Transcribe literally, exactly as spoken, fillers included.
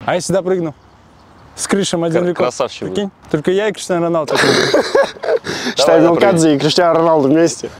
А я сюда прыгну. С крышем один рекорд. Красавчик. Прикинь? Только я и Криштиану Роналду. Считай, Белкадзе и Криштиану Роналду вместе.